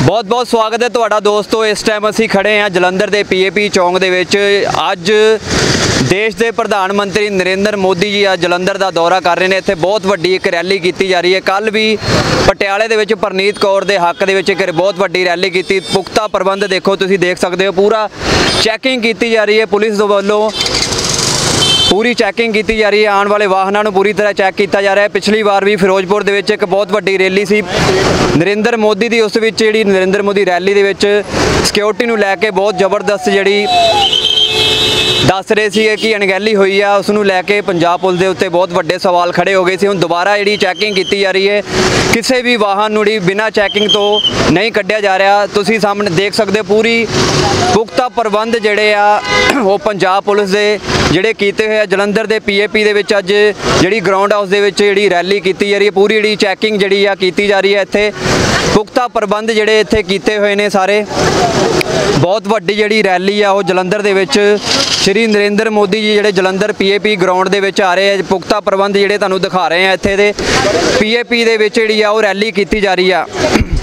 बहुत बहुत स्वागत है तुहाडा दोस्तों। इस टाइम असी खड़े हैं जलंधर के PAP चौंक दे विच। अज देश के प्रधानमंत्री नरेंद्र मोदी जी आज जलंधर का दौरा कर रहे हैं। इत्थे बहुत वड्डी एक रैली की जा रही है। कल भी पटियाले दे विच परनीत कौर के हक दे विच एक बहुत वड्डी रैली की। पुख्ता प्रबंध देखो, तुसीं देख सकते हो। पूरा चैकिंग की जा रही है, पुलिस वालों पूरी चैकिंग की जा रही है। आने वाले वाहनों पूरी तरह चैक किया जा रहा है। पिछली बार भी फिरोजपुर दे विच एक बहुत वड्डी रैली सी नरेंद्र मोदी की। उस विच जिहड़ी नरेंद्र मोदी रैली दे विच सिक्योरिटी नूं लैके बहुत जबरदस्त जिहड़ी दस रहे थे कि अणगहली हुई है, उसनूं लैके पंजाब पुलिस के उत्ते बहुत वड्डे सवाल खड़े हो गए थे। हुण दोबारा जी चैकिंग की जा रही है। किसी भी वाहन नूं बिना चैकिंग तो नहीं कढ़िया जा रहा। तुसीं सामने देख सकते हो पूरी पुख्ता प्रबंध जिहड़े आ वो पंजाब पुलिस के जिहड़े कीते हुए जलंधर के PAP दे विच अज जिहड़ी ग्राउंड हाउस दे विच जिहड़ी रैली की जा रही है। पूरी जिहड़ी चैकिंग जिहड़ी आ कीती जा रही है। इत्थे पुख्ता प्रबंध जिहड़े इत्थे कीते हुए ने सारे। बहुत वड्डी जिहड़ी रैली आ वो जलंधर दे विच श्री नरेंद्र मोदी जी जिहड़े जलंधर PAP ग्राउंड दे विच आ रहे हैं। पुख्ता प्रबंध जिहड़े तुहानूं दिखा रहे हैं इत्थे दे PAP दे विच जिहड़ी आ वो रैली की जा रही है।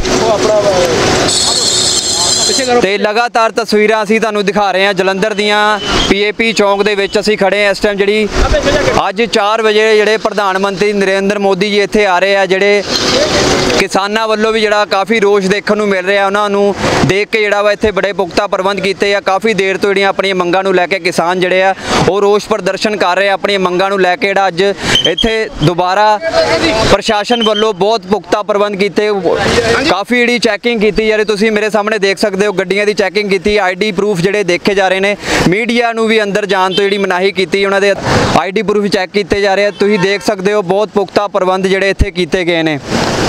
ते लगातार तस्वीर असीं तुहानूं दिखा रहे हैं जलंधर दियां PAP चौंक दे विच असीं खड़े हैं। इस टाइम जिहड़ी अज 4 बजे जिहड़े प्रधानमंत्री नरेंद्र मोदी जी इत्थे आ रहे हैं। जिहड़े किसानां वल्लों भी जिहड़ा काफ़ी रोष देखण नूं मिल रहा, उन्हां नूं देख के जिहड़ा वा इत्थे बड़े पुख्ता प्रबंध कीते आ। काफ़ी देर तो जिहड़ियां अपणियां मंगां नूं लैके किसान जिहड़े आ वो रोष प्रदर्शन कर रहे हैं। अपणियां मंगां नूं लैके जिहड़ा अज इत्थे दोबारा प्रशासन वल्लों बहुत पुख्ता प्रबंध कीते। काफ़ी जिहड़ी चैकिंग की जा रही, तुसीं मेरे सामने देख सकते हो। गड्डियां दी चैकिंग की, ID प्रूफ जिहड़े देखे जा रहे हैं। मीडिया नूं भी अंदर जाण तो जिहड़ी मनाही की, उन्हां दे ID प्रूफ चैक किए जा रहे हैं। तुसीं देख सकते हो बहुत पुख्ता प्रबंध जिहड़े इत्थे कीते गए ने।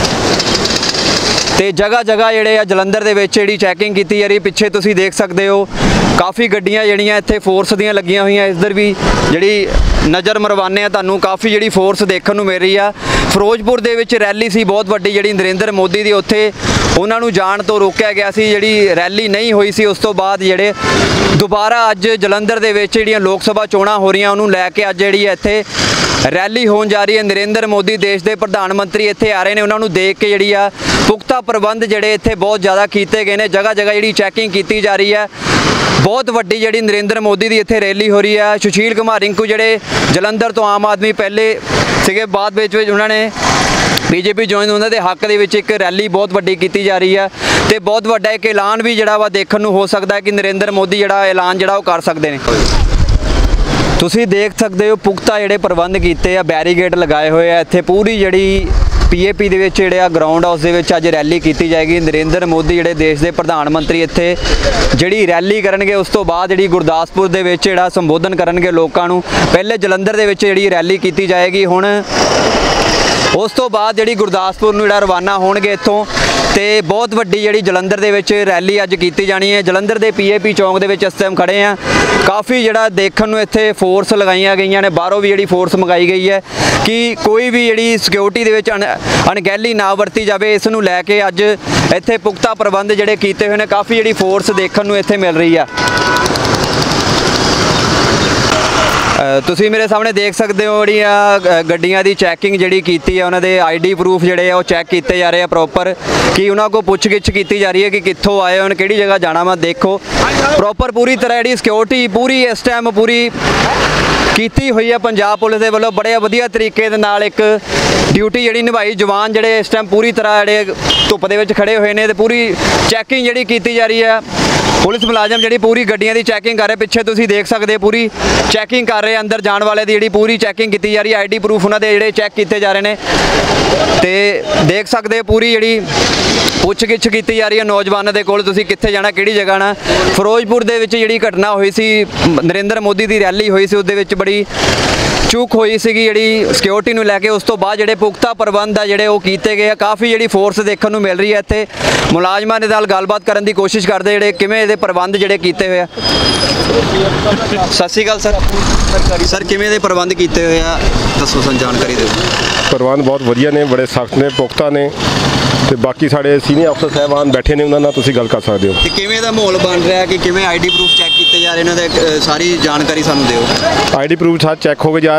ते जगह जगह जिहड़े आ जलंधर दे विच जिहड़ी चैकिंग की जा रही। पिछे तुसीं देख सकते हो काफ़ी गड्डियां जिहड़ियां इत्थे फोर्स दियां लगियां हुई। इधर भी जिहड़ी नज़र मरवाने तुहानूं काफ़ी जिहड़ी फोर्स देखण नूं मिल रही आ। फिरोजपुर दे विच रैली सी बहुत वड्डी जिहड़ी नरेंद्र मोदी दी, उत्थे उन्हां नूं जाण तो रोकिया गया सी। जिहड़ी रैली नहीं हुई सी उस तो बाद जिहड़े दोबारा अज जलंधर दे विच जिहड़ियां लोक सभा चोणां हो रहीआं उहनूं लैके अज जिहड़ी इत्थे रैली होण जा रही है। नरेंद्र मोदी देश के प्रधानमंत्री इत्थे आ रहे हैं। उन्होंने देख के जिहड़ी आ पुख्ता प्रबंध जिहड़े इत्थे बहुत ज़्यादा कीते गए हैं। जगह जगह जिहड़ी चैकिंग की जा रही है। बहुत वड्डी जिहड़ी नरेंद्र मोदी की इत्थे रैली हो रही है। सुशील कुमार रिंकू जिहड़े जलंधर तो आम आदमी पहले सीगे, बाद विच उन्होंने BJP ज्वाइन उन्होंने हक दे विच एक रैली बहुत वड्डी की जा रही है। तो बहुत वड्डा एक ऐलान भी जिहड़ा वा देखण नूं हो सकता है कि नरेंद्र मोदी जिहड़ा ऐलान जिहड़ा वो कर सकते हैं। तुसीं देख सकते हो पुख्ता जिहड़े प्रबंध कीते आ, बैरीगेड लगाए हुए आ। इत्थे पूरी जिहड़ी PAP दे विच जिहड़े ग्राउंड हाउस दे विच अज रैली की जाएगी। नरेंद्र मोदी जिहड़े देश के प्रधानमंत्री इत्थे जिहड़ी रैली करनगे, उस तो बाद जिहड़ी गुरदासपुर दे विच जिहड़ा संबोधन करनगे लोकां नूं। पहले जलंधर दे विच जिहड़ी रैली की जाएगी, हुण उस तो बाद जिहड़ी गुरदासपुर नूं जिहड़ा रवाना होणगे इत्थों। ते बहुत वड्डी जिहड़ी जलंधर दे विच रैली अज की जानी है। जलंधर के PAP चौंक दे विच इस टाइम खड़े हैं। काफ़ी जिहड़ा देखण नूं इत्थे फोर्स लगाईयां गईयां ने, बाहरों भी जिहड़ी फोर्स मंगाई गई है कि कोई भी जिहड़ी सिक्योरिटी दे विच अणगहली ना वरती जाए। इस नूं लैके अज इत्थे पुख्ता प्रबंध जिहड़े कीते हुए ने। काफ़ी जिहड़ी फोर्स देखण नूं इत्थे मिल रही है। तुसीं मेरे सामने देख सकते हो जिहड़ियां गड्डियां दी चैकिंग जिहड़ी कीती है, उन्हां दे ID प्रूफ जिहड़े आ वो चैक किए जा रहे हैं प्रॉपर, कि उन्हां को पुछ गिछ की जा रही है कि कित्थों आए हो, किहड़ी जगह जाना वा। देखो प्रॉपर पूरी तरह जिहड़ी सिक्योरिटी पूरी इस टाइम पूरी कीती हुई है पंजाब पुलिस के वालों। बड़े वधिया तरीके दे नाल एक ड्यूटी जिहड़ी निभाई। जवान जिहड़े इस टाइम पूरी तरह जिहड़े धुप्प दे विच खड़े हुए ने ते पूरी चैकिंग जिहड़ी कीती जा रही है। पुलिस मुलाजम जिहड़ी पूरी गड्डियां दी चैकिंग कर रहे। पिछे तुसीं देख सकते हो पूरी चैकिंग कर रहे। अंदर जाने वाले दी जिहड़ी पूरी चैकिंग की जा रही है। ID प्रूफ उन्हां दे जिहड़े चैक किए जा रहे हैं। तो देख सकते हो पूरी जिहड़ी पुछ गिछ की जा रही है नौजवानों के कोल, तुसीं कित्थे जाना, किहड़ी जगह ना। फिरोजपुर दे विच जिहड़ी घटना हुई सी, नरेंद्र मोदी की रैली हुई सी, उस विच बड़ी चूक हुई सी जिहड़ी सिक्योरिटी नूं लैके। उस तो बाद जिहड़े पुख्ता प्रबंध आ जिहड़े वो कीते गए। काफ़ी जिहड़ी फोर्स देखण नूं मिल रही है। इत्थे मुलाजमां दे नाल गलबात करन दी कोशिश करदे जिहड़े किवें इहदे प्रबंध जिहड़े कीते होए आ। सत श्री अकाल सर, किवें दे प्रबंध कीते होए आ, दसो सन जानकारी दिओ। प्रबंध बहुत वधिया ने, बड़े सख्त ने, पुख्ता ने। ਤੇ ਬਾਕੀ ਸਾਡੇ ਸੀਨੀਅਰ ਅਫਸਰ ਸਾਹਿਬਾਨ ਬੈਠੇ ਨੇ, ਉਹਨਾਂ ਨਾਲ ਤੁਸੀਂ ਗੱਲ ਕਰ ਸਕਦੇ ਹੋ। ਤੇ ਕਿਵੇਂ ਦਾ ਮਾਹੌਲ ਬਣ ਰਿਹਾ ਕਿ ਕਿਵੇਂ ID ਪ੍ਰੂਫ ਚੈੱਕ ਕੀਤੇ ਜਾ ਰਹੇ ਨੇ, ਤੇ ਸਾਰੀ ਜਾਣਕਾਰੀ ਸਾਨੂੰ ਦਿਓ। ID ਪ੍ਰੂਫ ਸਾਰੇ ਚੈੱਕ ਹੋ ਕੇ ਜਾ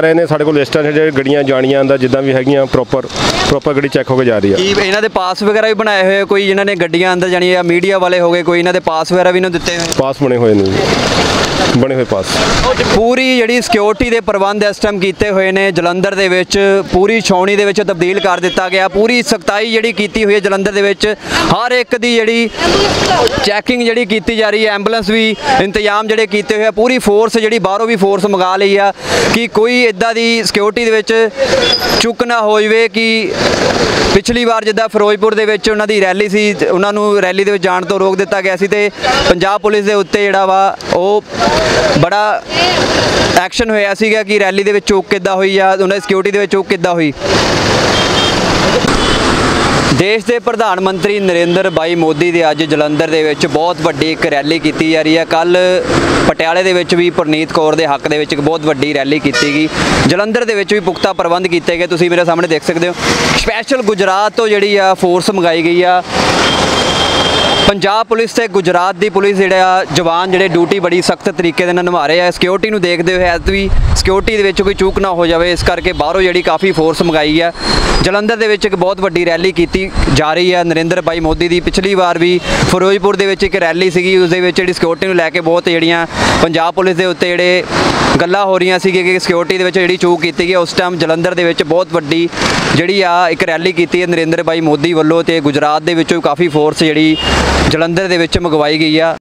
ਰਹੇ ਨੇ ਸਾਡੇ ਕੋਲ ਲਿਸਟਾਂ ਜਿਹੜੇ ਗੱਡੀਆਂ ਜਾਣੀਆਂ ਦਾ ਜਿੱਦਾਂ ਵੀ ਹੈਗੀਆਂ ਪ੍ਰੋਪਰ ਗੱਡੀ ਚੈੱਕ ਹੋ ਕੇ ਜਾ ਰਹੀ ਆ। ਕੀ ਇਹਨਾਂ ਦੇ ਪਾਸ ਵਗੈਰਾ ਵੀ ਬਣਾਏ ਹੋਏ ਕੋਈ ਜਿਨ੍ਹਾਂ ਨੇ ਗੱਡੀਆਂ ਅੰਦਰ ਜਾਣੀ ਆ ਮੀਡੀਆ ਵਾਲੇ ਹੋ ਗਏ ਕੋਈ ਇਹਨਾਂ ਦੇ ਪਾਸ ਵਗੈਰਾ ਵੀ ਇਹਨਾਂ ਦਿੱਤੇ ਹੋਏ ਪਾਸ ਬਣੇ ਹੋਏ ਨੇ ਜੀ, ਬਣੇ ਹੋਏ ਪਾਸ। ਪੂਰੀ ਜਿਹੜੀ ਸਿਕਿਉਰਿਟੀ ਦੇ ਪ੍ਰਬੰਧ ਇਸ ਟਾਈਮ ਕੀਤੇ ਹੋਏ ਨੇ ਜਲੰਧਰ ਦੇ ਵਿੱਚ ਪੂਰੀ ਛਾਉਣੀ ਦੇ ਵਿੱਚ ਤਬਦੀਲ ਕਰ ਦਿੱਤਾ ਗਿਆ। ਪੂਰੀ ਸਖਤਾਈ ਜਿਹੜੀ ਕੀਤੀ ਹੋਈ ਹੈ ਜਲੰਧਰ ਦੇ ਵਿੱਚ ਹਰ ਇੱਕ ਦੀ ਜਿਹੜੀ ਚੈਕਿੰਗ ਜਿਹੜੀ ਕੀਤੀ ਜਾ ਰਹੀ ਹੈ। ਐਂਬੂਲੈਂਸ ਵੀ ਇੰਤਜ਼ਾਮ ਜਿਹੜੇ ਕੀਤੇ ਹੋਏ ਆ, ਪੂਰੀ ਫੋਰਸ ਜਿਹੜੀ ਬਾਹਰੋਂ ਵੀ ਫੋਰਸ ਮੰਗਾ ਲਈ ਆ ਕਿ ਕੋਈ ਇਦਾਂ ਦੀ ਸਿਕਿਉਰਿਟੀ ਦੇ ਵਿੱਚ ਚੁੱਕ ਨਾ ਹੋ ਜਾਵੇ ਕਿ ਪਿਛਲੀ ਵਾਰ ਜਿੱਦਾਂ ਫਿਰੋਜ਼ਪੁਰ ਦੇ ਵਿੱਚ ਉਹਨਾਂ ਦੀ ਰੈਲੀ ਸੀ ਉਹਨਾਂ ਨੂੰ ਰੈਲੀ ਦੇ ਵਿੱਚ ਜਾਣ ਤੋਂ ਰੋਕ ਦਿੱਤਾ ਗਿਆ ਸੀ ਤੇ ਪੰਜਾਬ ਪੁਲਿਸ ਦੇ ਉੱਤੇ ਜਿਹੜਾ ਵਾ ਉਹ ਬੜਾ ਐਕਸ਼ਨ ਹੋਇਆ ਸੀਗਾ ਕਿ ਰੈਲੀ ਦੇ ਵਿੱਚ ਚੁੱਕ ਕਿੱਦਾਂ ਹੋਈ ਆ ਉਹਨਾਂ ਦੀ ਸਿਕਿਉਰਿਟੀ ਦੇ ਵਿੱਚ ਚੁੱਕ ਕਿੱਦਾਂ ਹੋਈ। ਦੇਸ਼ ਦੇ ਪ੍ਰਧਾਨ ਮੰਤਰੀ ਨਰਿੰਦਰ ਭਾਈ ਮੋਦੀ ਦੇ ਅੱਜ ਜਲੰਧਰ ਦੇ ਵਿੱਚ ਬਹੁਤ ਵੱਡੀ ਇੱਕ ਰੈਲੀ ਕੀਤੀ ਜਾ ਰਹੀ ਹੈ। ਕੱਲ ਪਟਿਆਲੇ ਦੇ ਵਿੱਚ ਵੀ ਪ੍ਰਨੀਤ ਕੌਰ ਦੇ ਹੱਕ ਦੇ ਵਿੱਚ ਇੱਕ ਬਹੁਤ ਵੱਡੀ ਰੈਲੀ ਕੀਤੀ ਗਈ। ਜਲੰਧਰ ਦੇ ਵਿੱਚ ਵੀ ਪੁਖਤਾ ਪ੍ਰਬੰਧ ਕੀਤੇ ਗਏ, ਤੁਸੀਂ ਮੇਰੇ ਸਾਹਮਣੇ ਦੇਖ ਸਕਦੇ ਹੋ। ਸਪੈਸ਼ਲ ਗੁਜਰਾਤ ਤੋਂ ਜਿਹੜੀ ਆ ਫੋਰਸ ਮੰਗਾਈ ਗਈ ਆ। ਪੰਜਾਬ ਪੁਲਿਸ ਤੇ ਗੁਜਰਾਤ ਦੀ ਪੁਲਿਸ ਜਿਹੜਾ ਜਵਾਨ ਜਿਹੜੇ ਡਿਊਟੀ ਬੜੀ ਸਖਤ ਤਰੀਕੇ ਦੇ ਨਾਲ ਨਿਭਾ ਰਹੇ ਆ। ਸਿਕਿਉਰਿਟੀ ਨੂੰ ਦੇਖਦੇ ਹੋਏ ਐਤ ਵੀ ਸਿਕਿਉਰਿਟੀ ਦੇ ਵਿੱਚ ਕੋਈ ਚੂਕ ਨਾ ਹੋ ਜਾਵੇ, ਇਸ ਕਰਕੇ ਬਾਹਰੋਂ ਜਿਹੜੀ ਕਾਫੀ ਫੋਰਸ ਮੰਗਾਈ ਆ। ਜਲੰਧਰ ਦੇ ਵਿੱਚ ਇੱਕ ਬਹੁਤ ਵੱਡੀ ਰੈਲੀ ਕੀਤੀ ਜਾ ਰਹੀ ਹੈ ਨਰਿੰਦਰ ਭਾਈ ਮੋਦੀ ਦੀ। ਪਿਛਲੀ ਵਾਰ ਵੀ ਫਿਰੋਜ਼ਪੁਰ ਦੇ ਵਿੱਚ ਇੱਕ ਰੈਲੀ ਸੀਗੀ, ਉਸ ਦੇ ਵਿੱਚ ਜਿਹੜੀ ਸਿਕਿਉਰਿਟੀ ਨੂੰ ਲੈ ਕੇ ਬਹੁਤ ਜਿਹੜੀਆਂ ਪੰਜਾਬ ਪੁਲਿਸ ਦੇ ਉੱਤੇ ਜਿਹੜੇ ਗੱਲਾਂ ਹੋ ਰਹੀਆਂ ਸੀ ਕਿ ਸਿਕਿਉਰਿਟੀ ਦੇ ਵਿੱਚ ਜਿਹੜੀ ਚੂਕ ਕੀਤੀ ਗਈ। ਉਸ ਟਾਈਮ ਜਲੰਧਰ ਦੇ ਵਿੱਚ ਬਹੁਤ ਵੱਡੀ ਜਿਹੜੀ ਆ ਇੱਕ ਰੈਲੀ ਕੀਤੀ ਹੈ ਨਰਿੰਦਰ ਭਾਈ ਮੋਦੀ ਵੱਲੋਂ ਤੇ ਗੁਜਰਾਤ ਦੇ ਵਿੱਚੋਂ ਕਾਫੀ ਫੋਰਸ ਜਿਹੜੀ ਜਲੰਧਰ ਦੇ ਵਿੱਚ ਮੰਗਵਾਈ ਗਈ ਆ।